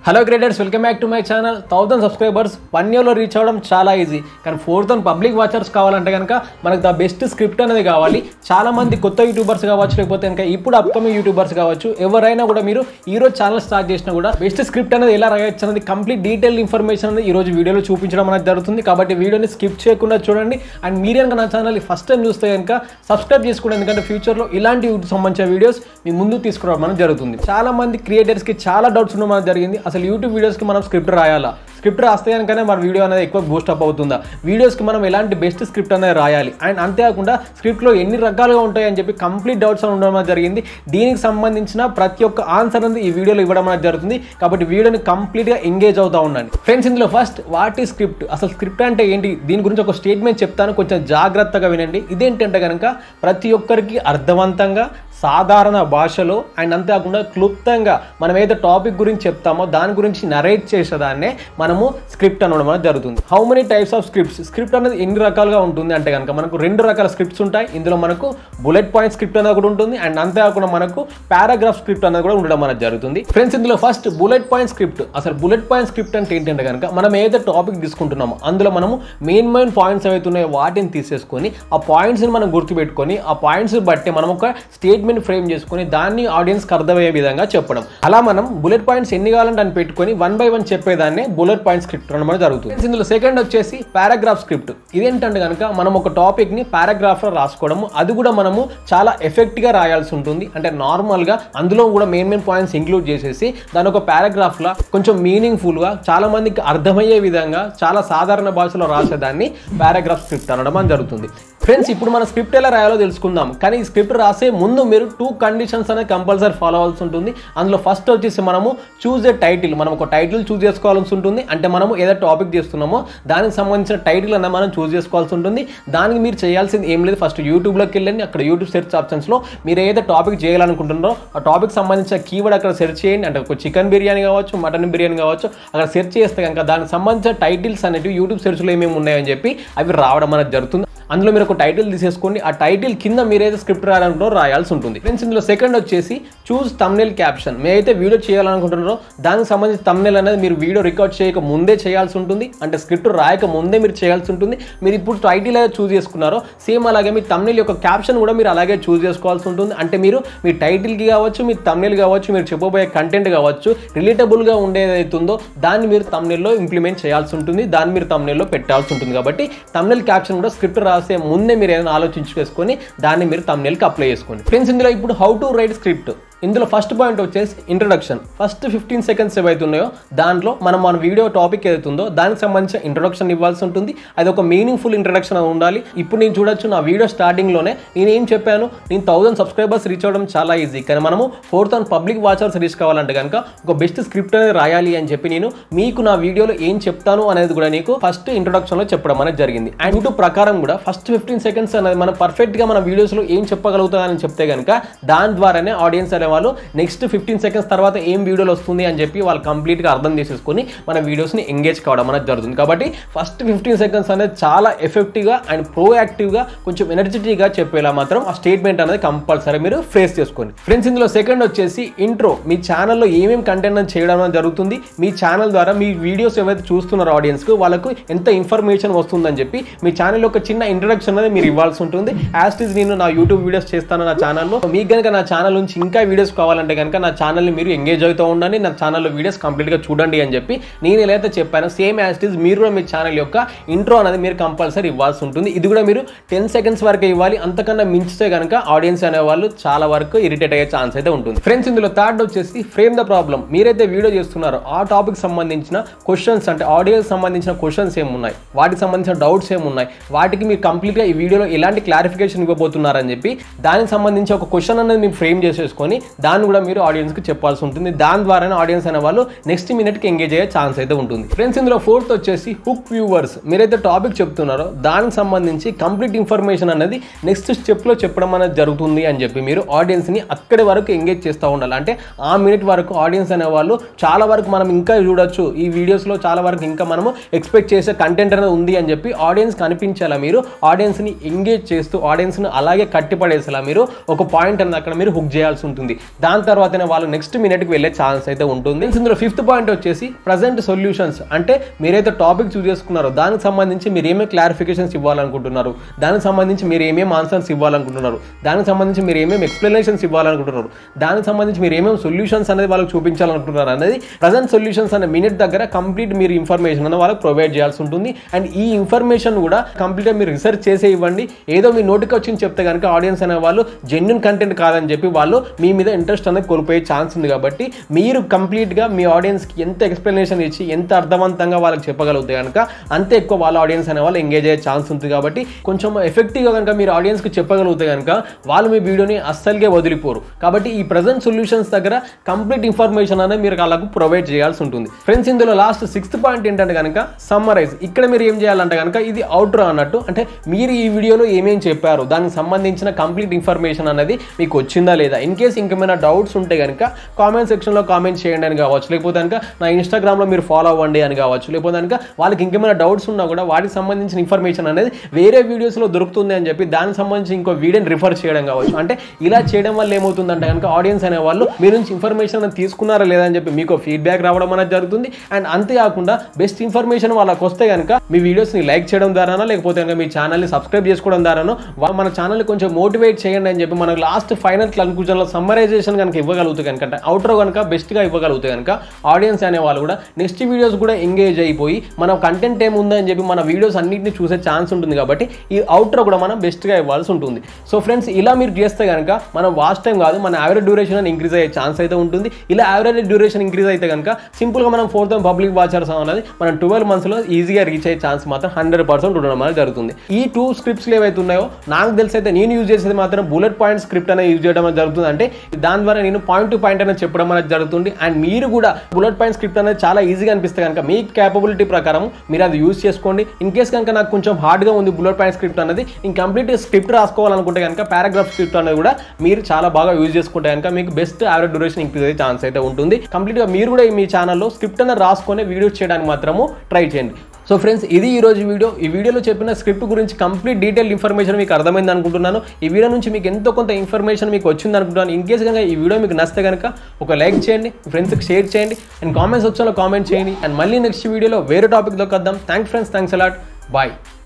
Hello creators, welcome back to my channel. 1000 subscribers 1 ఇయర్లో reach అవ్వడం చాలా ఈజీ. కానీ 4000 పబ్లిక్ వాచర్స్ కావాలంటే కనుక మనకు ద బెస్ట్ స్క్రిప్ట్ అనేది కావాలి. చాలా మంది కొత్త యూట్యూబర్స్ కావచ్చు, లేకపోతే కనుక ఇప్పుడు అప్కమింగ్ యూట్యూబర్స్ కావచ్చు, ఎవరైనా కూడా మీరు ఈరోజు ఛానల్ స్టార్ట్ చేసినా కూడా బెస్ట్ స్క్రిప్ట్ అనేది ఎలా రాయొచ్చు అనేది కంప్లీట్ డీటెయిల్ ఇన్ఫర్మేషన్ అనేది ఈరోజు వీడియోలో చూపించడం అనేది జరుగుతుంది. కాబట్టి వీడియోని స్కిప్ చేయకుండా చూడండి. అండ్ మీరు కనుక నా ఛానల్ ఫస్ట్ టైం చూస్తే కనుక సబ్స్క్రైబ్ చేసుకోండి, ఎందుకంటే ఫ్యూచర్లో ఇలాంటి సంబంధించిన వీడియోస్ మీ ముందు తీసుకురావడం అనేది జరుగుతుంది. చాలా మంది క్రియేటర్స్కి చాలా డౌట్స్ ఉండడం అనేది జరిగింది. అసలు యూట్యూబ్ వీడియోస్కి మనం స్క్రిప్ట్ రాయాలా, స్క్రిప్ట్ రాస్తే కనుకనే మన వీడియో అనేది ఎక్కువ బూస్టప్ అవుతుందా, వీడియోస్కి మనం ఎలాంటి బెస్ట్ స్క్రిప్ట్ అనేది రాయాలి, అండ్ అంతేకాకుండా స్క్రిప్ట్లో ఎన్ని రకాలుగా ఉంటాయని చెప్పి కంప్లీట్ డౌట్స్ ఉండడం అనేది జరిగింది. దీనికి సంబంధించిన ప్రతి ఒక్క ఆన్సర్ అనేది ఈ వీడియోలో ఇవ్వడం అనేది జరుగుతుంది. కాబట్టి వీడియోని కంప్లీట్గా ఎంగేజ్ అవుతూ ఉండండి ఫ్రెండ్స్. ఇందులో ఫస్ట్ వాట్ ఈ స్క్రిప్ట్, అసలు స్క్రిప్ట్ అంటే ఏంటి, దీని గురించి ఒక స్టేట్మెంట్ చెప్తాను, కొంచెం జాగ్రత్తగా వినండి. ఇదేంటంటే కనుక ప్రతి ఒక్కరికి అర్థవంతంగా సాధారణ భాషలో అండ్ అంతేకాకుండా క్లుప్తంగా మనం ఏదో టాపిక్ గురించి చెప్తామో దాని గురించి నరేట్ చేసేదాన్నే మనము స్క్రిప్ట్ అనడం అనేది జరుగుతుంది. How many types of scripts, script అనేది ఎన్ని రకాలుగా ఉంటుంది అంటే కనుక మనకు 2 రకాల స్క్రిప్ట్స్ ఉంటాయి. ఇందులో మనకు బుల్లెట్ పాయింట్ స్క్రిప్ట్ అనేది కూడా ఉంటుంది, అండ్ అంతేకాకుండా మనకు పారాగ్రాఫ్ స్క్రిప్ట్ అనేది కూడా ఉండడం అనేది జరుగుతుంది ఫ్రెండ్స్. ఇందులో ఫస్ట్ బుల్లెట్ పాయింట్ స్క్రిప్ట్. అసలు బుల్లెట్ పాయింట్ స్క్రిప్ట్ అంటే ఏంటంటే కనుక మనం ఏదైతే టాపిక్ తీసుకుంటున్నామో అందులో మనము మెయిన్ పాయింట్స్ ఏవైతే ఉన్నాయో వాటిని తీసేసుకొని ఆ పాయింట్స్ని మనం గుర్తుపెట్టుకొని ఆ పాయింట్స్ బట్టి మనం ఒక స్టేట్మెంట్ ఫ్రేమ్ చేసుకుని దాన్ని ఆడియన్స్కి అర్థమయ్యే విధంగా చెప్పడం. అలా మనం బుల్లెట్ పాయింట్స్ ఎన్ని కావాలంటే అని పెట్టుకొని 1 by 1 చెప్పేదాన్ని బుల్లెట్ పాయింట్ స్క్రిప్ట్ అనమాట జరుగుతుంది. ఇందులో సెకండ్ వచ్చేసి పారాగ్రాఫ్ స్క్రిప్ట్. ఇదేంటంటే కనుక మనం ఒక టాపిక్ ని పారాగ్రాఫ్ లో రాసుకోవడము, అది కూడా మనము చాలా ఎఫెక్ట్ గా రాయాల్సి ఉంటుంది. అంటే నార్మల్ గా అందులో కూడా మెయిన్ పాయింట్స్ ఇంక్లూడ్ చేసేసి దాని ఒక పారాగ్రాఫ్ లా కొంచెం మీనింగ్ఫుల్ గా చాలా మందికి అర్థమయ్యే విధంగా చాలా సాధారణ భాషలో రాసేదాన్ని పారాగ్రాఫ్ స్క్రిప్ట్ అనడం అని జరుగుతుంది ఫ్రెండ్స్. ఇప్పుడు మన స్క్రిప్ట్ ఎలా రాయాలో తెలుసుకుందాం. కానీ ఈ స్క్రిప్ట్ రాసే ముందు మీరు 2 కండిషన్స్ అనేది కంపల్సరీ ఫాలో అవ్వాల్సి ఉంటుంది. అందులో ఫస్ట్ వచ్చేసి మనము చూజ్ ఏ టైటిల్, మనం ఒక టైటిల్ చూజ్ చేసుకోవాల్సి ఉంటుంది. అంటే మనము ఏదో టాపిక్ చేస్తున్నామో దానికి సంబంధించిన టైటిల్ అనేది మనం చూజ్ చేసుకోవాల్సి ఉంటుంది. దానికి మీరు చేయాల్సింది ఏం లేదు, ఫస్ట్ యూట్యూబ్లోకి వెళ్ళండి. అక్కడ యూట్యూబ్ సెర్చ్ ఆప్షన్స్లో మీరు ఏదైతే టాపిక్ చేయాలనుకుంటున్నారో ఆ టాపిక్ సంబంధించిన కీవర్డ్ అక్కడ సెర్చ్ చేయండి. అంటే ఒక చికెన్ బిర్యానీ కావచ్చు, మటన్ బిర్యానీ కావచ్చు, అక్కడ సెర్చ్ చేస్తే కనుక దానికి సంబంధించిన టైటిల్స్ అనేవి యూట్యూబ్ సెర్చ్లో ఏమేమి ఉన్నాయని చెప్పి అవి రావడం అనేది జరుగుతుంది. అందులో మీరు ఒక టైటిల్ తీసేసుకోండి. ఆ టైటిల్ కింద మీరైతే స్క్రిప్ట్ రాయాలనుకుంటారో రాయాల్సి ఉంటుంది ఫ్రెండ్స్. ఇందులో సెకండ్ వచ్చేసి చూస్ థంబ్నెయిల్ క్యాప్షన్. మీరైతే వీడియో చేయాలనుకుంటున్నారో దానికి సంబంధించి థంబ్నెయిల్ అనేది మీరు వీడియో రికార్డ్ చేయక ముందే చేయాల్సి ఉంటుంది. అంటే స్క్రిప్ట్ రాయక ముందే మీరు చేయాల్సి ఉంటుంది. మీరు ఇప్పుడు టైటిల్ అయితే చూస్ చేసుకున్నారో సేమ్ అలాగే మీ థంబ్నెయిల్ యొక్క క్యాప్షన్ కూడా మీరు అలాగే చూస్ చేసుకోవాల్సి ఉంటుంది. అంటే మీరు మీ టైటిల్కి కావచ్చు, మీ థంబ్నెయిల్ కావచ్చు, మీరు చెప్పబోయే కంటెంట్ కావచ్చు, రిలేటబుల్గా ఉండేదైతుందో దాన్ని మీరు థంబ్నెయిల్లో ఇంప్లిమెంట్ చేయాల్సి ఉంటుంది, దాన్ని మీరు థంబ్నెయిల్లో పెట్టాల్సి ఉంటుంది. కాబట్టి థంబ్నెయిల్ క్యాప్షన్ కూడా స్క్రిప్ట్ రాసే ముందే మీరు ఏదైనా ఆలోచించుకొని దాన్ని మీరు థంబ్నెయిల్కి అప్లై చేసుకోండి ఫ్రెండ్స్. ఇందులో ఇప్పుడు హౌ టు రైట్ స్క్రిప్ట్. ఇందులో ఫస్ట్ పాయింట్ వచ్చేసి ఇంట్రొడక్షన్. ఫస్ట్ 15 సెకండ్స్ ఏవైతే ఉన్నాయో దాంట్లో మన వీడియో టాపిక్ ఏదైతుందో దానికి సంబంధించిన ఇంట్రొడక్షన్ ఇవ్వాల్సి ఉంటుంది. అది ఒక మీనింగ్ఫుల్ ఇంట్రొడక్షన్ అని ఉండాలి. ఇప్పుడు నేను చూడొచ్చు నా వీడియో స్టార్టింగ్లోనే నేను ఏం చెప్పాను, నేను 1000 సబ్స్క్రైబర్స్ రీచ్ అవ్వడం చాలా ఈజీ, కానీ మనము 4000 పబ్లిక్ వాచర్స్ రీచ్ కావాలంటే కనుక ఒక బెస్ట్ స్క్రిప్ట్ అనేది రాయాలి అని చెప్పి నేను మీకు నా వీడియోలో ఏం చెప్తాను అనేది కూడా నీకు ఫస్ట్ ఇంట్రొడక్షన్లో చెప్పడం అనేది జరిగింది. అండ్ యూట్యూబ్ ప్రకారం కూడా ఫస్ట్ 15 సెకండ్స్ అనేది మనం పర్ఫెక్ట్గా మన వీడియోస్లో ఏం చెప్పగలుగుతామని చెప్తే కనుక దాని ద్వారానే ఆడియన్స్ అనే వాళ్ళు నెక్స్ట్ 15 సెకండ్స్ తర్వాత ఏం వీడియోలు వస్తుంది అని చెప్పి వాళ్ళు కంప్లీట్గా అర్థం చేసేసుకొని మన వీడియోస్ని ఎంగేజ్ కావడం అనేది జరుగుతుంది. కాబట్టి ఫస్ట్ 15 సెకండ్స్ అనేది చాలా ఎఫెక్టివ్గా అండ్ ప్రోయాక్టివ్గా కొంచెం ఎనర్జెటిక్గా చెప్పేలా మాత్రం ఆ స్టేట్మెంట్ అనేది కంపల్సరీ మీరు ఫేస్ చేసుకోండి ఫ్రెండ్స్. ఇందులో సెకండ్ వచ్చేసి ఇంట్రో. మీ ఛానల్లో ఏమేమి కంటెంట్ అనేది చేయడం అనేది జరుగుతుంది, మీ ఛానల్ ద్వారా మీ వీడియోస్ ఏవైతే చూస్తున్నారో ఆడియన్స్కి వాళ్ళకు ఎంత ఇన్ఫర్మేషన్ వస్తుందని చెప్పి మీ ఛానల్ ఒక చిన్న ఇంట్రడక్షన్ అనేది మీరు ఇవ్వాల్సి ఉంటుంది. యాజ్ ఇట్ ఈజ్ నేను నా యూట్యూబ్ వీడియోస్ చేస్తాను నా ఛానల్లో, మీకు కనుక నా ఛానల్ నుంచి ఇంకా వీడియోస్ కావాలంటే కనుక నా ఛానల్ని మీరు ఎంగేజ్ అవుతూ ఉండండి, నా ఛానల్లో వీడియోస్ కంప్లీట్గా చూడండి అని చెప్పి నేను ఎలా అయితే చెప్పానో సేమ్ యాజ్ ఇట్ ఈజ్ మీరు కూడా మీ ఛానల్ యొక్క ఇంట్రో అనేది మీరు కంపల్సరీ ఇవ్వాల్సి ఉంటుంది. ఇది కూడా మీరు 10 సెకండ్స్ వరకు ఇవ్వాలి. అంతకన్నా మించితే కనుక ఆడియన్స్ అనేవాళ్ళు చాలా వరకు ఇరిటేట్ అయ్యే ఛాన్స్ అయితే ఉంటుంది ఫ్రెండ్స్. ఇందులో థర్డ్ వచ్చేసి ఫ్రేమ్ ద ప్రాబ్లం. మీరైతే వీడియో చేస్తున్నారో ఆ టాపిక్ సంబంధించిన క్వశ్చన్స్, అంటే ఆడియోకి సంబంధించిన క్వశ్చన్స్ ఏమున్నాయి, వాటికి సంబంధించిన డౌట్స్ ఏమున్నాయి, వాటికి మీరు కంప్లీట్గా ఈ వీడియోలో ఎలాంటి క్లారిఫికేషన్ ఇవ్వబోతున్నారని చెప్పి దానికి సంబంధించి ఒక క్వశ్చన్ అనేది మీరు ఫ్రేమ్ చేసేసుకొని దాన్ని కూడా మీరు ఆడియన్స్కి చెప్పాల్సి ఉంటుంది. దాని ద్వారానే ఆడియన్స్ అనే వాళ్ళు నెక్స్ట్ మినిట్కి ఎంగేజ్ అయ్యే ఛాన్స్ అయితే ఉంటుంది ఫ్రెండ్స్. ఇందులో ఫోర్త్ వచ్చేసి హుక్ వ్యూవర్స్. మీరైతే టాపిక్ చెప్తున్నారో దానికి సంబంధించి కంప్లీట్ ఇన్ఫర్మేషన్ అనేది నెక్స్ట్ స్టెప్లో చెప్పడం అనేది జరుగుతుంది అని చెప్పి మీరు ఆడియన్స్ని అక్కడి వరకు ఎంగేజ్ చేస్తూ ఉండాలి. అంటే ఆ మినిట్ వరకు ఆడియన్స్ అనే వాళ్ళు చాలా వరకు మనం ఇంకా చూడొచ్చు ఈ వీడియోస్లో చాలా వరకు ఇంకా మనము ఎక్స్పెక్ట్ చేసే కంటెంట్ అనేది ఉంది అని చెప్పి ఆడియన్స్కి అనిపించేలా మీరు ఆడియన్స్ని ఎంగేజ్ చేస్తూ ఆడియన్స్ని అలాగే కట్టిపడేసేలా మీరు ఒక పాయింట్ అనేది అక్కడ మీరు హుక్ చేయాల్సి ఉంటుంది. ఉంటుంది. దాని తర్వాతనే వాళ్ళు నెక్స్ట్ మినిట్కి వెళ్ళే ఛాన్స్ అయితే ఉంటుంది. ఇందులో ఫిఫ్త్ పాయింట్ వచ్చేసి ప్రజెంట్ సొల్యూషన్స్. అంటే మీరైతే టాపిక్ చూస్ చేసుకున్నారో దానికి సంబంధించి మీరు ఏమేమి క్లారిఫికేషన్స్ ఇవ్వాలనుకుంటున్నారు, దానికి సంబంధించి మీరు ఏమేమి ఆన్సర్స్ ఇవ్వాలనుకుంటున్నారు, దానికి సంబంధించి మీరు ఏమేమి ఎక్స్ప్లెనేషన్స్ ఇవ్వాలనుకుంటున్నారు, దానికి సంబంధించి మీరు ఏమేమి సొల్యూషన్స్ అనేది వాళ్ళకి చూపించాలనుకుంటున్నారు అనేది ప్రజెంట్ సొల్యూషన్స్ అనే మినిట్ దగ్గర కంప్లీట్ మీరు ఇన్ఫర్మేషన్ అనేది వాళ్ళకి ప్రొవైడ్ చేయాల్సి ఉంటుంది. అండ్ ఈ ఇన్ఫర్మేషన్ కూడా కంప్లీట్గా మీరు రిసర్చ్ చేసే ఇవ్వండి. ఏదో మీ నోటికి వచ్చింది చెప్తే కనుక ఆడియన్స్ అనే వాళ్ళు జెన్యున్ కంటెంట్ కాదని చెప్పి వాళ్ళు మీ మీద ఇంట్రెస్ట్ అనేది కోల్పోయే ఛాన్స్ ఉంది. కాబట్టి మీరు కంప్లీట్గా మీ ఆడియన్స్కి ఎంత ఎక్స్ప్లెనేషన్ ఇచ్చి ఎంత అర్థవంతంగా వాళ్ళకి చెప్పగలిగితే కనుక అంతే ఎక్కువ వాళ్ళ ఆడియన్స్ అనే వాళ్ళు ఎంగేజ్ అయ్యే ఛాన్స్ ఉంది. కాబట్టి కొంచెం ఎఫెక్టివ్గా కనుక మీరు ఆడియన్స్కి చెప్పగలిగితే కనుక వాళ్ళు మీ వీడియోని అస్సలుగా వదిలిపోరు. కాబట్టి ఈ ప్రజెంట్ సొల్యూషన్స్ దగ్గర కంప్లీట్ ఇన్ఫర్మేషన్ అనేది మీరు వాళ్ళకు ప్రొవైడ్ చేయాల్సి ఉంటుంది. ఫ్రెండ్స్, ఇందులో లాస్ట్ సిక్స్త్ పాయింట్ ఏంటంటే కనుక సమ్మరైజ్. ఇక్కడ మీరు ఏం చేయాలంటే కనుక ఇది అవుట్రో అన్నట్టు, అంటే మీరు ఈ వీడియోలో ఏమేం చెప్పారు దానికి సంబంధించిన కంప్లీట్ ఇన్ఫర్మేషన్ అనేది మీకు వచ్చిందా లేదా. ఇన్ కేసు ఇంకేమైనా డౌట్స్ ఉంటే కనుక కామెంట్ సెక్షన్లో కామెంట్ చేయండి అని కావచ్చు, లేకపోతే కనుక నా ఇన్స్టాగ్రామ్లో మీరు ఫాలో అవ్వండి అని కావచ్చు, లేకపోతే కనుక వాళ్ళకి ఇంకేమైనా డౌట్స్ ఉన్నా కూడా వాటికి సంబంధించిన ఇన్ఫర్మేషన్ అనేది వేరే వీడియోస్లో దొరుకుతుంది అని చెప్పి దానికి సంబంధించి ఇంకో వీడియోని రిఫర్ చేయడం కావచ్చు. అంటే ఇలా చేయడం వల్ల ఏమవుతుందంటే కనుక ఆడియన్స్ అనే వాళ్ళు మీ నుంచి ఇన్ఫర్మేషన్ తీసుకున్నారా లేదా అని చెప్పి మీకు ఫీడ్బ్యాక్ రావడం అనేది జరుగుతుంది. అండ్ అంతేకాకుండా బెస్ట్ ఇన్ఫర్మేషన్ వాళ్ళకి వస్తే కనుక మీ వీడియోస్ని లైక్ చేయడం ద్వారానో లేకపోతే కనుక మీ ఛానల్ని సబ్స్క్రైబ్ చేసుకోవడం ద్వారానో మన ఛానల్ని కొంచెం మోటివేట్ చేయండి అని చెప్పి మనకు లాస్ట్ ఫైనల్ కన్క్లూజన్లో సమ్మరైజేషన్ కనుక ఇవ్వగలుగుతాయి కనుక, అంటే అవుట్రో కనుక బెస్ట్గా ఇవ్వగలుగుతాయి కనుక ఆడియన్స్ అనే వాళ్ళు కూడా నెక్స్ట్ వీడియోస్ కూడా ఎంగేజ్ అయిపోయి మన కంటెంట్ ఏముందని చెప్పి మన వీడియోస్ అన్నింటినీ చూసే ఛాన్స్ ఉంటుంది. కాబట్టి ఈ అవుట్రో కూడా మనం బెస్ట్గా ఇవ్వాల్సి ఉంటుంది. సో ఫ్రెండ్స్, ఇలా మీరు చేస్తే కనుక మనం వాచ్ టైం కాదు మన యావరేజ్ డ్యూరేషన్ అని ఇంక్రీజ్ అయ్యే ఛాన్స్ అయితే ఉంటుంది. ఇలా యావరేజ్ డ్యూరేషన్ ఇంక్రీజ్ అయితే కనుక సింపుల్గా మనం 4,000 పబ్లిక్ వాచర్స్ అనేది మనం 12 monthsలో ఈజీగా రీచ్ అయ్యే ఛాన్స్ మాత్రం 100% ఉండడం అనేది జరుగుతుంది. ఈ 2 స్క్రిప్ట్స్ ఏవైతే ఉన్నాయో నాకు తెలిసి అయితే నేను యూజ్ చేసేది మాత్రం బుల్లెట్ పాయింట్ స్క్రిప్ట్ అనేది యూజ్ చేయడం అనేది జరుగుతుంది. అంటే దాని ద్వారా నేను పాయింట్ టు పాయింట్ అనేది చెప్పడం అనేది జరుగుతుంది. అండ్ మీరు కూడా బుల్లెట్ పాయింట్ స్క్రిప్ట్ అనేది చాలా ఈజీగా అనిపిస్తే కనుక మీ క్యాపబిలిటీ ప్రకారం మీరు అది యూజ్ చేసుకోండి. ఇన్ కేస్ కనుక నాకు కొంచెం హార్డ్గా ఉంది బుల్లెట్ పాయింట్ స్క్రిప్ట్ అనేది, ఇంక కంప్లీట్ స్క్రిప్ట్ రాసుకోవాలనుకుంటే కనుక పారాగ్రాఫ్ స్క్రిప్ట్ అనేది కూడా మీరు చాలా బాగా యూజ్ చేసుకుంటే కనుక మీకు బెస్ట్ యావరేజ్ డ్యూరేషన్ ఇంక్రీజ్ అయ్యే ఛాన్స్ అయితే ఉంటుంది. కంప్లీట్గా మీరు కూడా మీ ఛానల్లో స్క్రిప్ట్ అనేది రాసుకొని వీడియోస్ చేయడానికి మాత్రము ట్రై చేయండి. సో ఫ్రెండ్స్, ఇది ఈరోజు వీడియో. ఈ వీడియోలో చెప్పిన స్క్రిప్ట్ గురించి కంప్లీట్ డీటెయిల్ ఇన్ఫర్మేషన్ మీకు అర్థమైంది అనుకుంటున్నాను. ఈ వీడియో నుంచి మీకు ఎంతో కొంత ఇన్ఫర్మేషన్ మీకు వచ్చింది అనుకుంటున్నాను. ఇన్ కేసు కనుక ఈ వీడియో మీకు నచ్చితే కనుక ఒక లైక్ చేయండి, మీ ఫ్రెండ్స్కి షేర్ చేయండి, అండ్ కామెంట్ సెక్షన్లో కామెంట్ చేయండి. అండ్ మళ్ళీ నెక్స్ట్ వీడియోలో వేరే టాపిక్లో కద్దాం. Thanks friends, thanks a lot, bye.